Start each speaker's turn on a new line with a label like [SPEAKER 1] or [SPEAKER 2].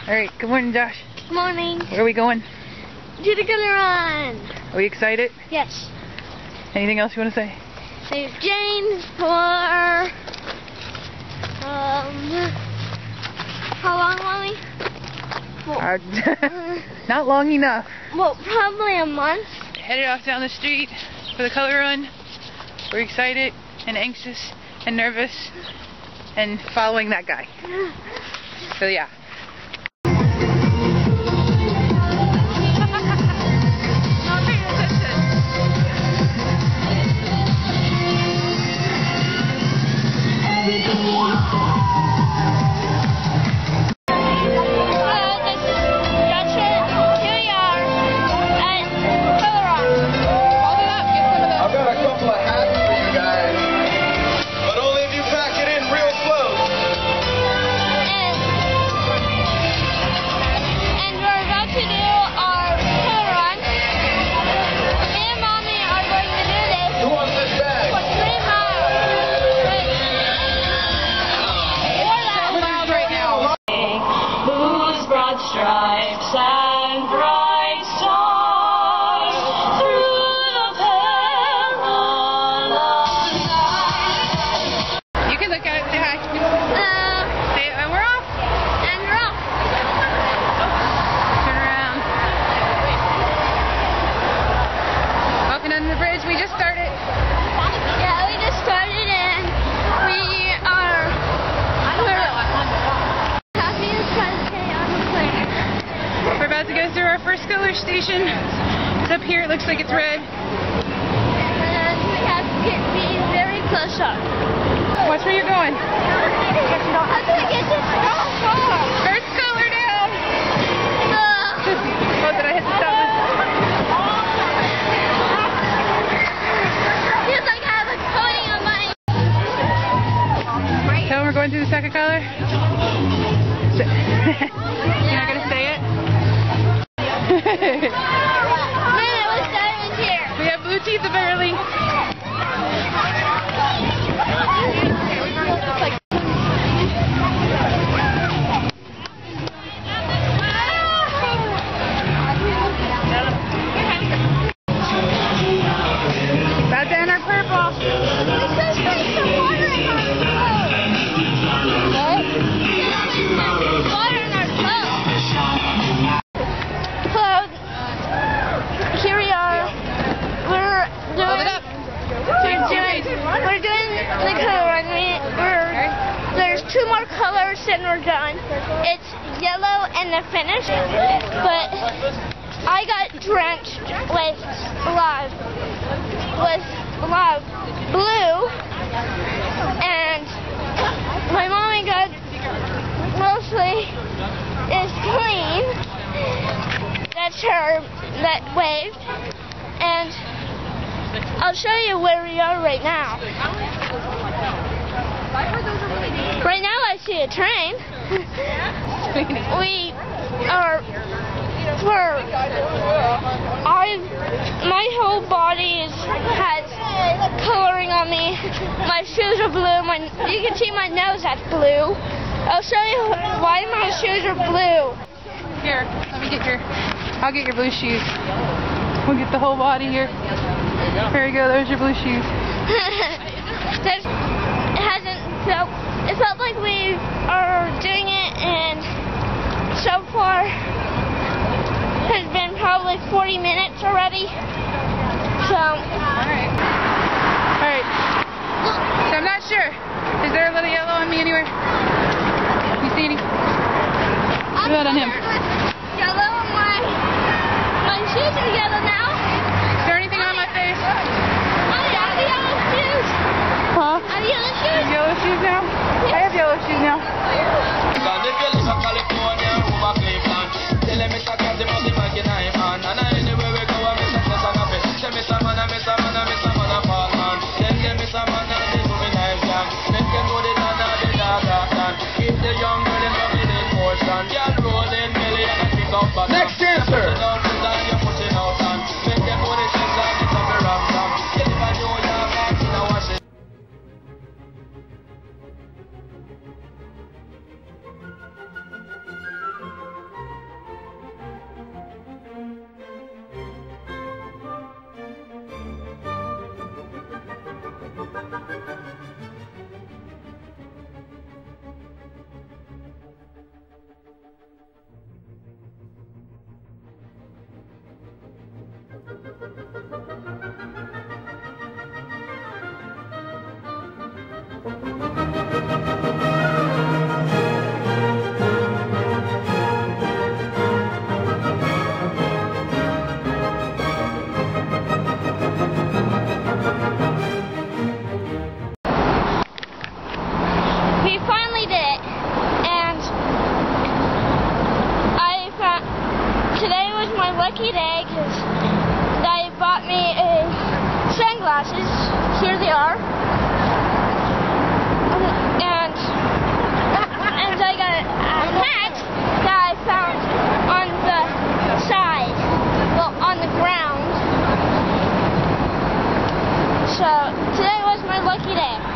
[SPEAKER 1] Alright, good morning, Josh.
[SPEAKER 2] Good morning.
[SPEAKER 1] Where are we going?
[SPEAKER 2] To the color run.
[SPEAKER 1] Are we excited?
[SPEAKER 2] Yes.
[SPEAKER 1] Anything else you want to say?
[SPEAKER 2] Save Jane for how long, Mommy?
[SPEAKER 1] Not long enough.
[SPEAKER 2] Well, probably a month.
[SPEAKER 1] Headed off down the street for the color run. We're excited and anxious and nervous and following that guy. So yeah.
[SPEAKER 3] Stripes and bright stars through the perilous night.
[SPEAKER 1] You can look at it and say hi. Say it, and we're off.
[SPEAKER 2] And we're off.
[SPEAKER 1] Turn around. Walking under the bridge. We just started.
[SPEAKER 2] Yeah, we just started and we're Happiest on the plane.
[SPEAKER 1] We're about to go through our first color station. It's up here. It looks like it's red.
[SPEAKER 2] And we have to be very close up.
[SPEAKER 1] Watch where you're going.
[SPEAKER 2] How do I get this wrong?
[SPEAKER 1] First color down. Oh, did I hit the stop?
[SPEAKER 2] Feels like I have a coating on my...
[SPEAKER 1] Tell them we're going through the second color. You're not going to say it?
[SPEAKER 2] Man, what's that in here?
[SPEAKER 1] We have blue teeth apparently. About to enter purple.
[SPEAKER 2] We're doing the color run. There's two more colors and we're done. It's yellow and the finish, but I got drenched with a lot of blue, and my mommy got mostly is clean. That's her that waved, and I'll show you where we are right now. Right now I see a train. My whole body has coloring on me. My shoes are blue. You can see my nose that's blue. I'll show you why my shoes are blue.
[SPEAKER 1] Here, I'll get your blue shoes. We'll get the whole body here. There you go, there's your blue shoes.
[SPEAKER 2] It felt like we are doing it, and so far has been probably 40 minutes already. So,
[SPEAKER 1] Alright. So I'm not sure. Is there a little yellow on me anywhere? You see any? Look at that on him.
[SPEAKER 2] Yellow on my shoes are yellow now.
[SPEAKER 1] Is there anything on my face?
[SPEAKER 2] I have yellow shoes.
[SPEAKER 1] Huh?
[SPEAKER 2] I have yellow shoes.
[SPEAKER 1] Yellow shoes now? I have yellow shoes now.
[SPEAKER 3] Keep the young girl in the portion, yeah, rolling belly.
[SPEAKER 2] lucky day because they bought me sunglasses. Here they are. And I got a hat that I found on the side, well, on the ground. So today was my lucky day.